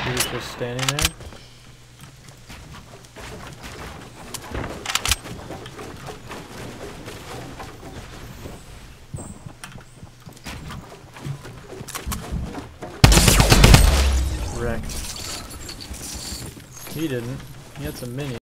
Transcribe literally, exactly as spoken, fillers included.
He was just standing there. Wrecked. He didn't. He had some mini.